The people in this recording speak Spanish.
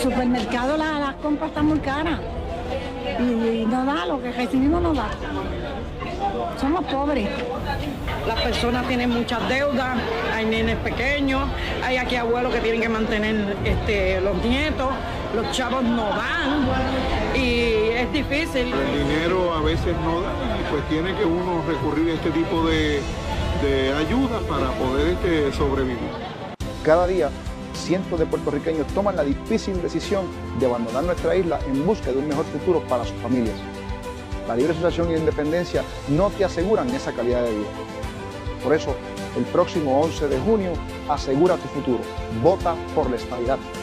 supermercado las compras están muy caras y no da, lo que recibimos no da. Somos pobres. Las personas tienen muchas deudas, hay nenes pequeños, hay aquí abuelos que tienen que mantener los nietos, los chavos no dan y es difícil. El dinero a veces no da y pues tiene que uno recurrir a este tipo de ayuda para poder sobrevivir. Cada día, cientos de puertorriqueños toman la difícil decisión de abandonar nuestra isla en busca de un mejor futuro para sus familias. La libre asociación y la independencia no te aseguran esa calidad de vida. Por eso, el próximo 11 de junio, asegura tu futuro. Vota por la estabilidad.